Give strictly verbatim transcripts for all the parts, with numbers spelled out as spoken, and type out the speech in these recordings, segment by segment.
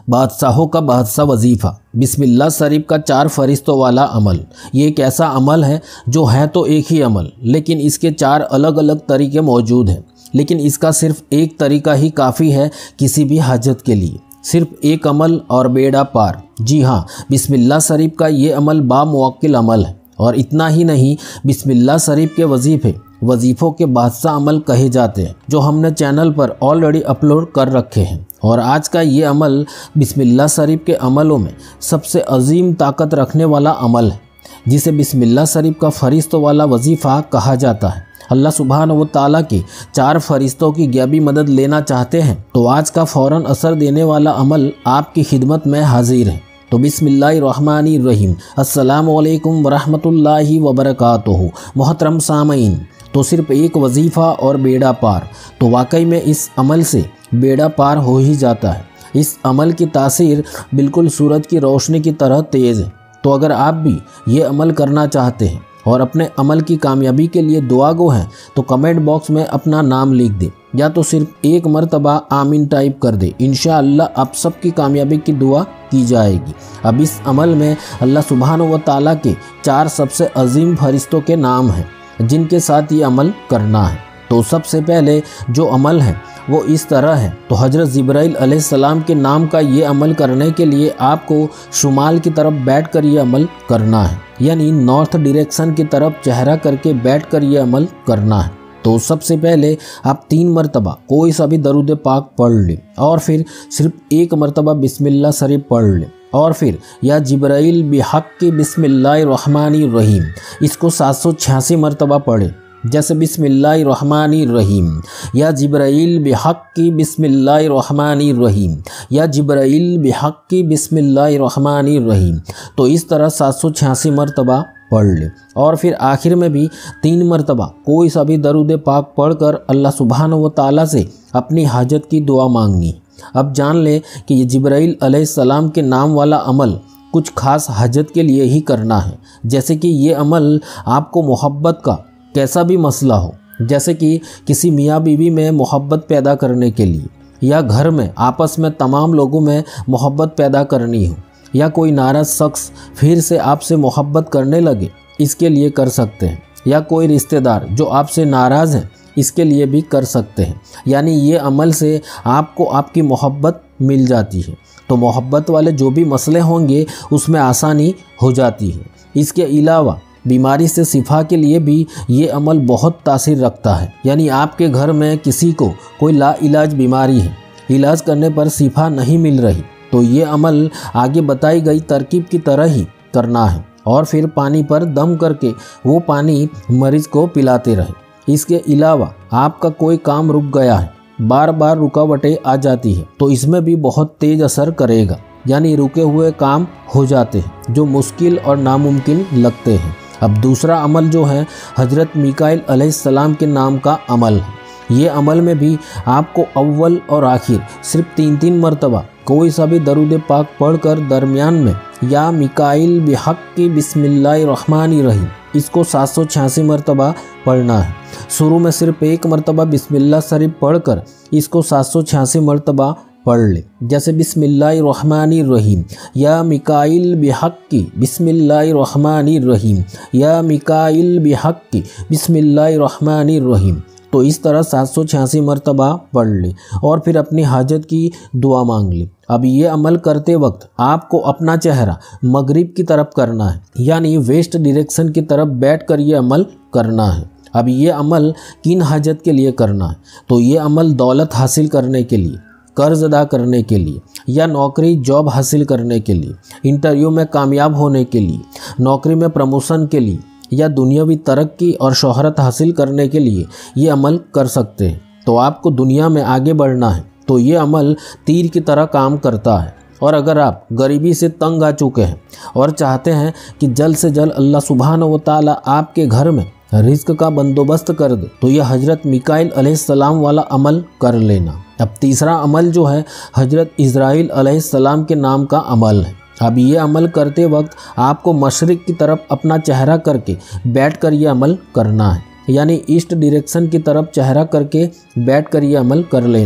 बादशाहों का बादशाह वजीफ़ा बिस्मिल्लाह शरीफ का चार फरिश्तों वाला अमल। ये एक ऐसा अमल है जो है तो एक ही अमल, लेकिन इसके चार अलग अलग तरीके मौजूद हैं। लेकिन इसका सिर्फ एक तरीका ही काफ़ी है किसी भी हाजत के लिए। सिर्फ एक अमल और बेड़ा पार। जी हाँ, बिस्मिल्लाह शरीफ का ये अमल बामुवक्किल अमल है। और इतना ही नहीं, बिस्मिल्लाह शरीफ के वजीफ़े वजीफ़ों के बादशाह अमल कहे जाते हैं, जो हमने चैनल पर ऑलरेडी अपलोड कर रखे हैं। और आज का ये अमल बिस्मिल्लाह शरीफ के अमलों में सबसे अजीम ताकत रखने वाला अमल है, जिसे बिस्मिल्लाह शरीफ का फरिश्तों वाला वजीफ़ा कहा जाता है। अल्लाह सुब्हानहू व तआला के चार फरिश्तों की गैबी मदद लेना चाहते हैं तो आज का फ़ौरन असर देने वाला अमल आपकी खिदमत में हाजिर है। तो बिस्मिल्लाहिर्रहमानिर्रहीम, अस्सलामु अलैकुम वरहमतुल्लाहि वबरकातुहू। मोहतरम सामईन, तो सिर्फ एक वजीफ़ा और बेड़ा पार। तो वाकई में इस अमल से बेड़ा पार हो ही जाता है। इस अमल की तासीर बिल्कुल सूरज की रोशनी की तरह तेज़ है। तो अगर आप भी ये अमल करना चाहते हैं और अपने अमल की कामयाबी के लिए दुआगो हैं तो कमेंट बॉक्स में अपना नाम लिख दे, या तो सिर्फ एक मरतबा आमीन टाइप कर दे। इंशाअल्लाह आप सबकी कामयाबी की दुआ की जाएगी। अब इस अमल में अल्लाह सुब्हानहू व तआला के चार सबसे अजीम फरिश्तों के नाम हैं जिनके साथ ये अमल करना है। तो सबसे पहले जो अमल है वो इस तरह है। तो हज़रत जिब्राइल अलैहिस्सलाम के नाम का ये अमल करने के लिए आपको शुमाल की तरफ बैठ कर ये अमल करना है, यानी नॉर्थ डायरेक्शन की तरफ चेहरा करके बैठ कर ये अमल करना है। तो सबसे पहले आप तीन मरतबा कोई सा भी दरूद पाक पढ़ लें और फिर सिर्फ एक मरतबा बिस्मिल्लाह शरीफ पढ़ लें और फिर या जिब्राइल बिहक्की बिस्मिल्लाहिर्रहमानिर्रहीम इसको सात सौ छियासी मरतबा पढ़ें। जैसे बिस्मिल्लाहिर्रहमानिर्रहीम या जिब्राइल बिहक्की बिस्मिल्लाहिर्रहमानिर्रहीम या जिब्राइल बिहक्की बिस्मिल्लाहिर्रहमानिर्रहीम। तो इस तरह सात सौ छियासी मरतबा पढ़ ले और फिर आखिर में भी तीन मरतबा कोई सा भी दरूद पाक पढ़कर अल्लाह सुब्हानहू व तआला से अपनी हाजत की दुआ मांगनी। अब जान ले कि ये जिब्राइल अलैहिस्सलाम के नाम वाला अमल कुछ खास हाजत के लिए ही करना है। जैसे कि ये अमल आपको मोहब्बत का कैसा भी मसला हो, जैसे कि किसी मियाँ बीवी में मोहब्बत पैदा करने के लिए, या घर में आपस में तमाम लोगों में मोहब्बत पैदा करनी हो, या कोई नाराज़ शख्स फिर से आपसे मोहब्बत करने लगे, इसके लिए कर सकते हैं। या कोई रिश्तेदार जो आपसे नाराज़ है, इसके लिए भी कर सकते हैं। यानी ये अमल से आपको आपकी मोहब्बत मिल जाती है। तो मोहब्बत वाले जो भी मसले होंगे उसमें आसानी हो जाती है। इसके अलावा बीमारी से शिफा के लिए भी ये अमल बहुत तासीर रखता है। यानी आपके घर में किसी को कोई लाइलाज बीमारी है, इलाज करने पर शिफा नहीं मिल रही, तो ये अमल आगे बताई गई तरकीब की तरह ही करना है और फिर पानी पर दम करके वो पानी मरीज़ को पिलाते रहे। इसके अलावा आपका कोई काम रुक गया है, बार बार रुकावटें आ जाती है, तो इसमें भी बहुत तेज़ असर करेगा। यानी रुके हुए काम हो जाते हैं जो मुश्किल और नामुमकिन लगते हैं। अब दूसरा अमल जो है हज़रत मीकाईल अलैहिस्सलाम के नाम का अमल है। ये अमल में भी आपको अव्वल और आखिर सिर्फ तीन तीन मरतबा कोई सा भी दरूद पाक पढ़कर दरमियान में या मीकाईल बिहक्की बिस्मिल्लाहिर्रहमानिर्रहीम इसको सात सौ छियासी मरतबा पढ़ना है। शुरू में सिर्फ एक मरतबा बिस्मिल्लाह शरीफ पढ़कर इसको सात सौ छियासी मरतबा पढ़ ले। जैसे बिस्मिल्लाहिर्रहमानिर्रहीम या मीकाईल बिहक्की बिस्मिल्लाहिर्रहमानिर्रहीम या मीकाईल बिहक्की बिस्मिल्लाहिर्रहमानिर्रहीम। तो इस तरह सात सौ छियासी मरतबा पढ़ ले और फिर अपनी हाजत की दुआ मांग ले। अब ये अमल करते वक्त आपको अपना चेहरा मगरिब की तरफ करना है, यानी वेस्ट डायरेक्शन की तरफ बैठकर ये अमल करना है। अब ये अमल किन हाजत के लिए करना है? तो ये अमल दौलत हासिल करने के लिए, कर्ज अदा करने के लिए, या नौकरी जॉब हासिल करने के लिए, इंटरव्यू में कामयाब होने के लिए, नौकरी में प्रमोशन के लिए, या दुनियावी तरक्की और शोहरत हासिल करने के लिए ये अमल कर सकते हैं। तो आपको दुनिया में आगे बढ़ना है तो ये अमल तीर की तरह काम करता है। और अगर आप गरीबी से तंग आ चुके हैं और चाहते हैं कि जल्द से जल्द अल्लाह सुब्हानहू व तआला आपके घर में रिज़्क का बंदोबस्त कर दे तो यह हज़रत मीकाईल अलैहिस्सलाम वाला अमल कर लेना। अब तीसरा अमल जो है हज़रत इज़राइल अलैहिस्सलाम के नाम का अमल है। अब ये अमल करते वक्त आपको मशरिक़ की तरफ अपना चेहरा करके बैठकर ये अमल करना है, यानी ईस्ट डायरेक्शन की तरफ चेहरा करके बैठकर ये अमल कर लेना है।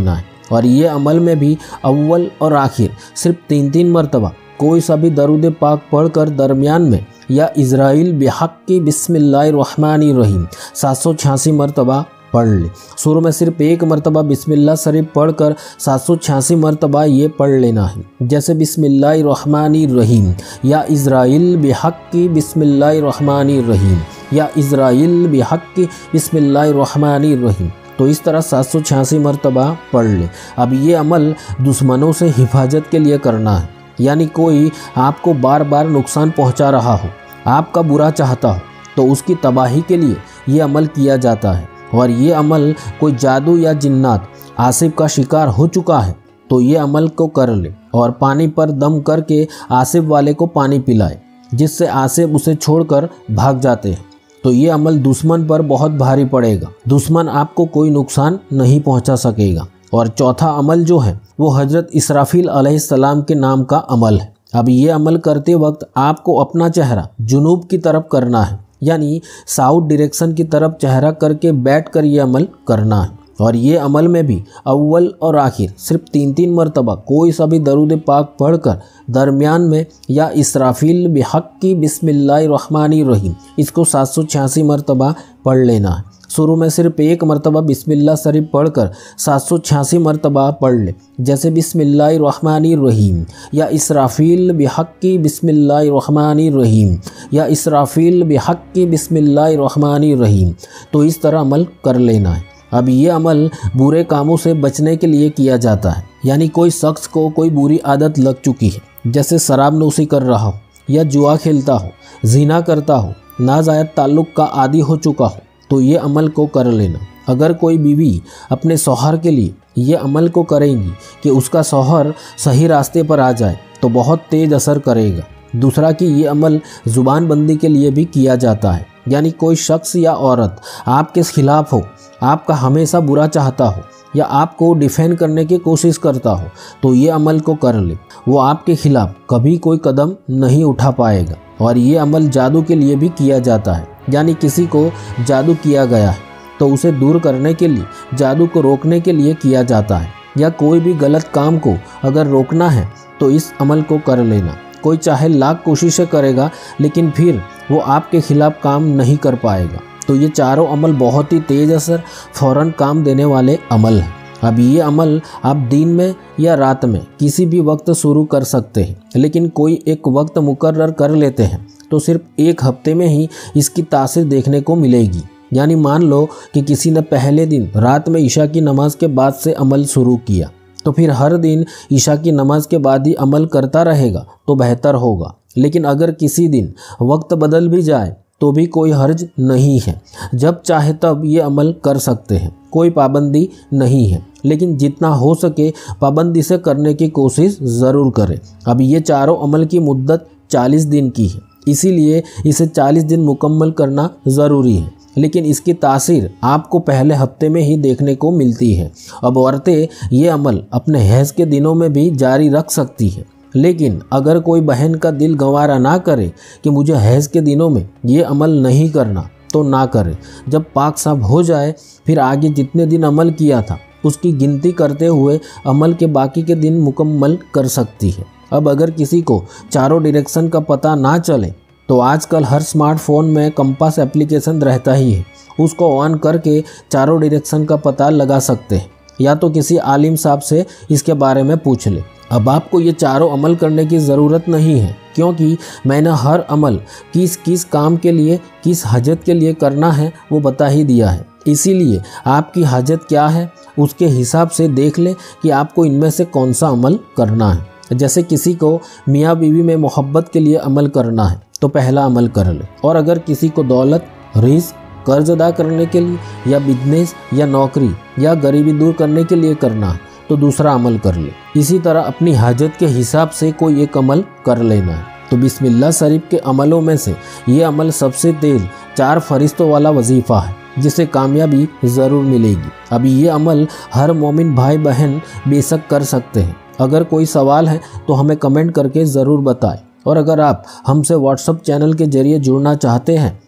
और ये अमल में भी अव्वल और आखिर सिर्फ तीन तीन मरतबा कोई सा भी दरूद पाक पढ़कर दरमियान में या इज़राइल बिहक की बिस्मिल्लाहिर्रहमानिर्रहीम सात सौ छियासी मरतबा पढ़ ले। शुरू में सिर्फ एक मरतबा बिस्मिल्लाह शरीफ पढ़कर सात सौ छियासी मरतबा ये पढ़ लेना है, जैसे बिस्मिल्लाहिर्रहमानिर्रहीम या इज़राइल बिहक की बिस्मिल्लाहिर्रहमानिर्रहीम या इज़राइल बिहक की बिस्मिल्लाहिर्रहमानिर्रहीम। तो इस तरह सात सौ छियासी मरतबा पढ़ ले। अब ये अमल दुश्मनों से हिफाजत के लिए करना है, यानी कोई आपको बार बार नुकसान पहुंचा रहा हो, आपका बुरा चाहता हो, तो उसकी तबाही के लिए ये अमल किया जाता है। और ये अमल कोई जादू या जिन्नात आसिफ का शिकार हो चुका है तो ये अमल को कर ले और पानी पर दम करके आसिफ वाले को पानी पिलाए, जिससे आसिफ उसे छोड़कर भाग जाते हैं। तो ये अमल दुश्मन पर बहुत भारी पड़ेगा, दुश्मन आपको कोई नुकसान नहीं पहुंचा सकेगा। और चौथा अमल जो है वो हजरत इसराफील अलैहिस्सलाम के नाम का अमल है। अब ये अमल करते वक्त आपको अपना चेहरा जुनूब की तरफ करना है, यानी साउथ डायरेक्शन की तरफ चेहरा करके बैठ कर ये अमल करना है। और ये अमल में भी अव्वल और आखिर सिर्फ तीन तीन मरतबा कोई सा भी दरूद पाक पढ़कर दरमियान में या इसराफील बिहक की बिस्मिल्लाहिर्रहमानिर्रहीम इसको सात सौ छियासी मरतबा पढ़ लेना है। शुरू में सिर्फ एक मरतबा बिस्मिल्लाह शरीफ पढ़कर सात सौ छियासी मरतबा पढ़ ले, जैसे बिस्मिल्लाहिर्रहमानिर्रहीम या इसराफील बिहक की बिस्मिल्लाहिर्रहमानिर्रहीम या इसराफील बिहक की बिस्मिल्लाहिर्रहमानिर्रहीम। तो इस तरह अमल कर लेना है। अब ये अमल बुरे कामों से बचने के लिए किया जाता है, यानी कोई शख्स को कोई बुरी आदत लग चुकी है, जैसे शराब नोशी कर रहा हो या जुआ खेलता हो, ज़िना करता हो, नाजायज ताल्लुक़ का आदी हो चुका हो, तो ये अमल को कर लेना। अगर कोई बीवी अपने शौहर के लिए ये अमल को करेंगी कि उसका शौहर सही रास्ते पर आ जाए तो बहुत तेज़ असर करेगा। दूसरा कि ये अमल ज़ुबान बंदी के लिए भी किया जाता है, यानी कोई शख्स या औरत आपके खिलाफ हो, आपका हमेशा बुरा चाहता हो या आपको डिफेंड करने की कोशिश करता हो, तो ये अमल को कर ले। वो आपके खिलाफ कभी कोई कदम नहीं उठा पाएगा। और ये अमल जादू के लिए भी किया जाता है, यानी किसी को जादू किया गया है तो उसे दूर करने के लिए, जादू को रोकने के लिए किया जाता है। या कोई भी गलत काम को अगर रोकना है तो इस अमल को कर लेना। कोई चाहे लाख कोशिशें करेगा लेकिन फिर वो आपके खिलाफ काम नहीं कर पाएगा। तो ये चारों अमल बहुत ही तेज़ असर, फ़ौरन काम देने वाले अमल हैं। अब ये अमल आप दिन में या रात में किसी भी वक्त शुरू कर सकते हैं, लेकिन कोई एक वक्त मुकर्रर कर लेते हैं तो सिर्फ एक हफ्ते में ही इसकी तासीर देखने को मिलेगी। यानी मान लो कि किसी ने पहले दिन रात में ईशा की नमाज के बाद से अमल शुरू किया, तो फिर हर दिन ईशा की नमाज के बाद ही अमल करता रहेगा तो बेहतर होगा। लेकिन अगर किसी दिन वक्त बदल भी जाए तो भी कोई हर्ज नहीं है, जब चाहे तब ये अमल कर सकते हैं, कोई पाबंदी नहीं है। लेकिन जितना हो सके पाबंदी से करने की कोशिश ज़रूर करें। अब ये चारों अमल की मुद्दत चालीस दिन की है, इसीलिए इसे चालीस दिन मुकम्मल करना ज़रूरी है। लेकिन इसकी तासीर आपको पहले हफ्ते में ही देखने को मिलती है। अब औरतें ये अमल अपने हैज़ के दिनों में भी जारी रख सकती है, लेकिन अगर कोई बहन का दिल गंवारा ना करे कि मुझे हैज़ के दिनों में ये अमल नहीं करना, तो ना करे। जब पाक साफ हो जाए फिर आगे जितने दिन अमल किया था उसकी गिनती करते हुए अमल के बाकी के दिन मुकम्मल कर सकती है। अब अगर किसी को चारों डायरेक्शन का पता ना चले तो आजकल हर स्मार्टफोन में कंपास एप्लीकेशन रहता ही है, उसको ऑन करके चारों डायरेक्शन का पता लगा सकते हैं, या तो किसी आलिम साहब से इसके बारे में पूछ ले। अब आपको ये चारों अमल करने की ज़रूरत नहीं है, क्योंकि मैंने हर अमल किस किस काम के लिए, किस हाजत के लिए करना है वो बता ही दिया है। इसीलिए आपकी हाजत क्या है उसके हिसाब से देख ले कि आपको इनमें से कौन सा अमल करना है। जैसे किसी को मियाँ बीवी में मोहब्बत के लिए अमल करना है तो पहला अमल कर ले, और अगर किसी को दौलत, रिस्क, कर्ज अदा करने के लिए या बिजनेस या नौकरी या गरीबी दूर करने के लिए करना है तो दूसरा अमल कर ले। इसी तरह अपनी हाजत के हिसाब से कोई एक अमल कर लेना है। तो बिस्मिल्लाह शरीफ के अमलों में से ये अमल सबसे तेज चार फरिश्तों वाला वजीफ़ा है, जिसे कामयाबी ज़रूर मिलेगी। अभी ये अमल हर मोमिन भाई बहन बेशक कर सकते हैं। अगर कोई सवाल है तो हमें कमेंट करके ज़रूर बताएं, और अगर आप हमसे व्हाट्सएप चैनल के ज़रिए जुड़ना चाहते हैं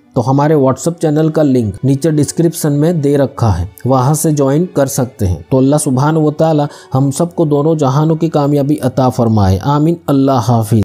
तो हमारे व्हाट्सएप चैनल का लिंक नीचे डिस्क्रिप्शन में दे रखा है, वहां से ज्वाइन कर सकते हैं। तो अल्लाह सुब्हान व तआला हम सबको दोनों जहानों की कामयाबी अता फरमाए। आमीन। अल्लाह हाफिज।